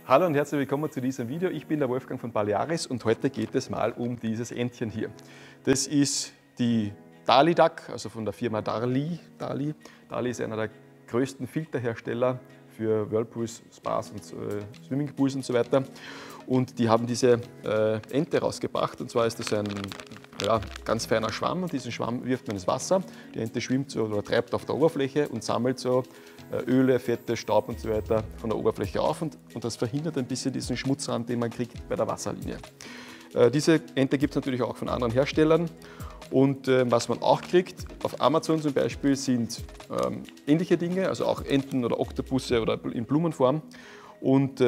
Hallo und herzlich willkommen zu diesem Video. Ich bin der Wolfgang von Balearis und heute geht es mal um dieses Entchen hier. Das ist die Dali Duck, also von der Firma Dali. Dali ist einer der größten Filterhersteller für Whirlpools, Spas und Swimmingpools und so weiter. Und die haben diese Ente rausgebracht, und zwar ist das ein ganz feiner Schwamm, und diesen Schwamm wirft man ins Wasser. Die Ente schwimmt so oder treibt auf der Oberfläche und sammelt so Öle, Fette, Staub und so weiter von der Oberfläche auf, und das verhindert ein bisschen diesen Schmutzrand, den man kriegt bei der Wasserlinie. Diese Ente gibt es natürlich auch von anderen Herstellern, und was man auch kriegt, auf Amazon zum Beispiel, sind ähnliche Dinge, also auch Enten oder Oktopusse oder in Blumenform, und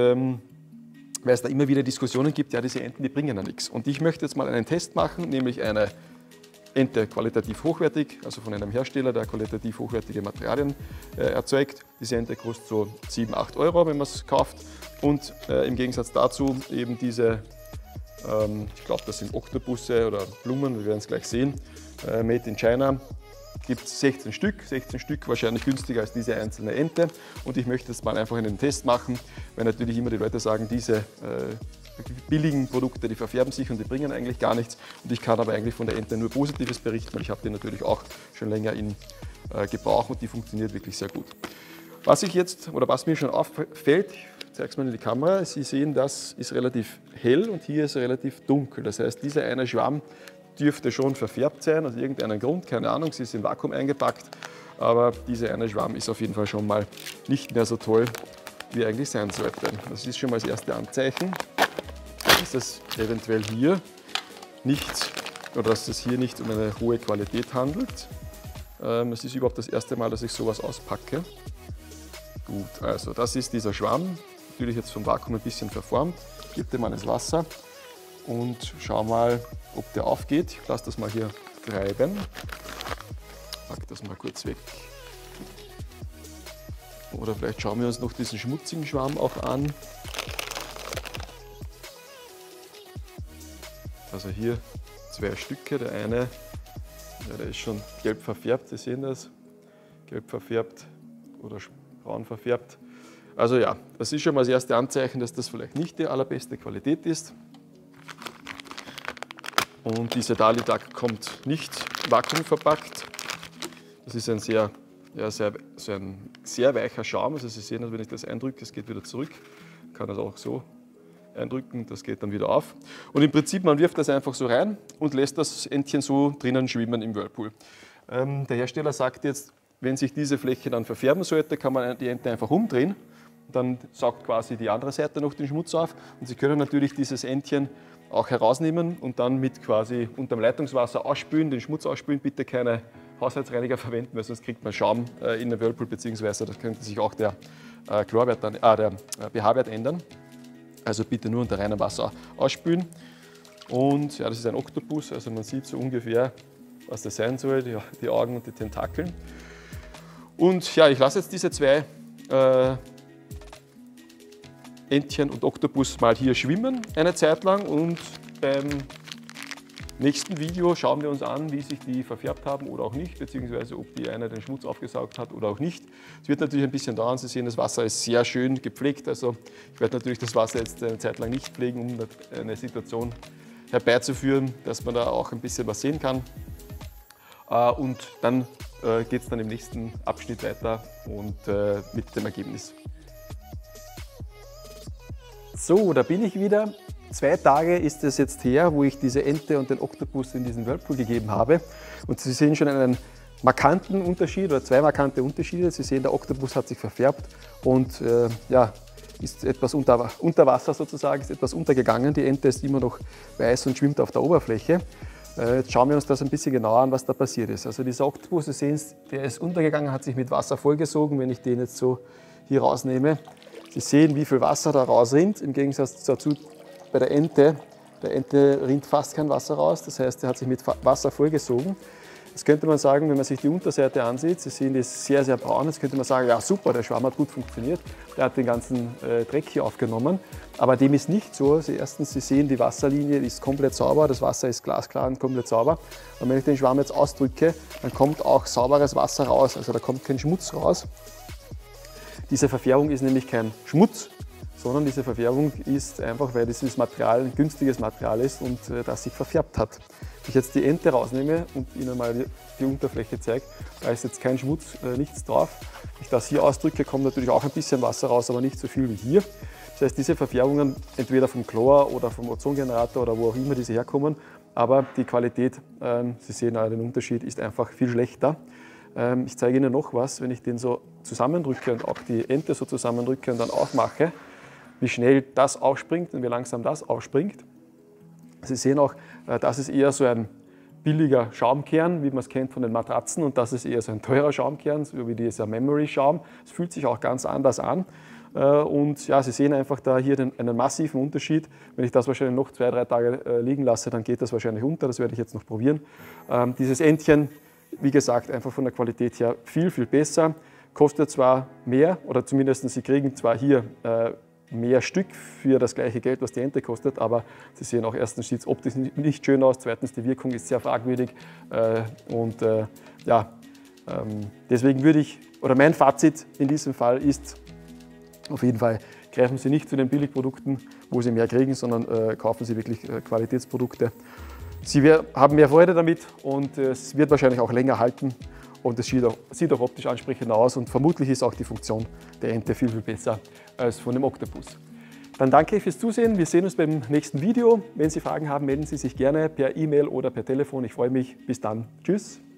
weil es da immer wieder Diskussionen gibt, ja, diese Enten, die bringen ja nichts. Und ich möchte jetzt mal einen Test machen, nämlich eine Ente qualitativ hochwertig, also von einem Hersteller, der qualitativ hochwertige Materialien erzeugt. Diese Ente kostet so 7, 8 Euro, wenn man es kauft. Und im Gegensatz dazu eben diese, ich glaube, das sind Oktopusse oder Blumen, wir werden es gleich sehen, made in China. Gibt es 16 Stück, wahrscheinlich günstiger als diese einzelne Ente. Und ich möchte jetzt mal einfach einen Test machen, weil natürlich immer die Leute sagen, diese billigen Produkte, die verfärben sich und die bringen eigentlich gar nichts. Und ich kann aber eigentlich von der Ente nur Positives berichten, weil ich habe die natürlich auch schon länger in Gebrauch und die funktioniert wirklich sehr gut. Was mir schon auffällt, ich zeige es mal in die Kamera, Sie sehen, das ist relativ hell und hier ist relativ dunkel. Das heißt, dieser eine Schwamm dürfte schon verfärbt sein, aus irgendeinem Grund, keine Ahnung, sie ist im Vakuum eingepackt, aber dieser eine Schwamm ist auf jeden Fall schon mal nicht mehr so toll, wie er eigentlich sein sollte. Das ist schon mal das erste Anzeichen, dass es eventuell hier nicht, oder dass es hier nicht um eine hohe Qualität handelt. Es ist überhaupt das erste Mal, dass ich sowas auspacke. Gut, also das ist dieser Schwamm, natürlich jetzt vom Vakuum ein bisschen verformt. Ich gebe dem mal ins Wasser und schau mal, ob der aufgeht. Ich lasse das mal hier treiben. Pack das mal kurz weg. Oder vielleicht schauen wir uns noch diesen schmutzigen Schwamm auch an. Also hier 2 Stücke. Der eine, ja, der ist schon gelb verfärbt, Sie sehen das. Gelb verfärbt oder braun verfärbt. Also ja, das ist schon mal das erste Anzeichen, dass das vielleicht nicht die allerbeste Qualität ist. Und diese Dali Duck kommt nicht vakuumverpackt. Das ist ein sehr weicher Schaum. Also Sie sehen, wenn ich das eindrücke, es geht wieder zurück. Ich kann das auch so eindrücken, das geht dann wieder auf. Und im Prinzip, man wirft das einfach so rein und lässt das Entchen so drinnen schwimmen im Whirlpool. Der Hersteller sagt jetzt, wenn sich diese Fläche dann verfärben sollte, kann man die Ente einfach umdrehen. Dann saugt quasi die andere Seite noch den Schmutz auf. Und Sie können natürlich dieses Entchen auch herausnehmen und dann mit quasi unterm Leitungswasser ausspülen, den Schmutz ausspülen. Bitte keine Haushaltsreiniger verwenden, weil sonst kriegt man Schaum in den Whirlpool, beziehungsweise da könnte sich auch der pH-Wert ändern. Also bitte nur unter reinem Wasser ausspülen. Und ja, das ist ein Oktopus, also man sieht so ungefähr, was das sein soll, die Augen und die Tentakeln. Und ja, ich lasse jetzt diese 2 Entchen und Oktopus mal hier schwimmen eine Zeit lang, und beim nächsten Video schauen wir uns an, wie sich die verfärbt haben oder auch nicht, beziehungsweise ob die eine den Schmutz aufgesaugt hat oder auch nicht. Es wird natürlich ein bisschen dauern. Sie sehen, das Wasser ist sehr schön gepflegt, also ich werde natürlich das Wasser jetzt eine Zeit lang nicht pflegen, um eine Situation herbeizuführen, dass man da auch ein bisschen was sehen kann. Und dann geht es dann im nächsten Abschnitt weiter und mit dem Ergebnis. So, da bin ich wieder. 2 Tage ist es jetzt her, wo ich diese Ente und den Oktopus in diesen Whirlpool gegeben habe. Und Sie sehen schon einen markanten Unterschied oder 2 markante Unterschiede. Sie sehen, der Oktopus hat sich verfärbt und ist etwas unter Wasser sozusagen, ist etwas untergegangen. Die Ente ist immer noch weiß und schwimmt auf der Oberfläche. Jetzt schauen wir uns das ein bisschen genauer an, was da passiert ist. Also dieser Oktopus, Sie sehen, der ist untergegangen, hat sich mit Wasser vollgesogen, wenn ich den jetzt so hier rausnehme. Sie sehen, wie viel Wasser da rausrinnt, im Gegensatz dazu bei der Ente. Der Ente rinnt fast kein Wasser raus, das heißt, er hat sich mit Wasser vollgesogen. Jetzt könnte man sagen, wenn man sich die Unterseite ansieht, Sie sehen, die ist sehr, sehr braun. Jetzt könnte man sagen, ja super, der Schwamm hat gut funktioniert, der hat den ganzen Dreck hier aufgenommen. Aber dem ist nicht so. Also erstens, Sie sehen, die Wasserlinie ist komplett sauber, das Wasser ist glasklar und komplett sauber. Und wenn ich den Schwamm jetzt ausdrücke, dann kommt auch sauberes Wasser raus, also da kommt kein Schmutz raus. Diese Verfärbung ist nämlich kein Schmutz, sondern diese Verfärbung ist einfach, weil dieses Material ein günstiges Material ist und das sich verfärbt hat. Wenn ich jetzt die Ente rausnehme und Ihnen mal die Unterfläche zeige, da ist jetzt kein Schmutz, nichts drauf. Wenn ich das hier ausdrücke, kommt natürlich auch ein bisschen Wasser raus, aber nicht so viel wie hier. Das heißt, diese Verfärbungen, entweder vom Chlor oder vom Ozongenerator oder wo auch immer diese herkommen, aber die Qualität, Sie sehen alle den Unterschied, ist einfach viel schlechter. Ich zeige Ihnen noch was, wenn ich den so zusammendrücke und auch die Ente so zusammendrücke und dann aufmache, wie schnell das aufspringt und wie langsam das aufspringt. Sie sehen auch, das ist eher so ein billiger Schaumkern, wie man es kennt von den Matratzen, und das ist eher so ein teurer Schaumkern, so wie dieser Memory-Schaum. Es fühlt sich auch ganz anders an. Und ja, Sie sehen einfach da hier einen massiven Unterschied. Wenn ich das wahrscheinlich noch 2-3 Tage liegen lasse, dann geht das wahrscheinlich unter. Das werde ich jetzt noch probieren. Dieses Entchen, wie gesagt, einfach von der Qualität her viel, viel besser. Kostet zwar mehr, oder zumindest Sie kriegen zwar hier mehr Stück für das gleiche Geld, was die Ente kostet, aber Sie sehen auch, erstens sieht es optisch nicht schön aus, zweitens die Wirkung ist sehr fragwürdig deswegen würde ich, oder mein Fazit in diesem Fall ist, auf jeden Fall greifen Sie nicht zu den Billigprodukten, wo Sie mehr kriegen, sondern kaufen Sie wirklich Qualitätsprodukte. Sie haben mehr Freude damit und es wird wahrscheinlich auch länger halten und es sieht auch optisch ansprechender aus und vermutlich ist auch die Funktion der Ente viel, viel besser als von dem Oktopus. Dann danke ich fürs Zusehen. Wir sehen uns beim nächsten Video. Wenn Sie Fragen haben, melden Sie sich gerne per E-Mail oder per Telefon. Ich freue mich. Bis dann. Tschüss.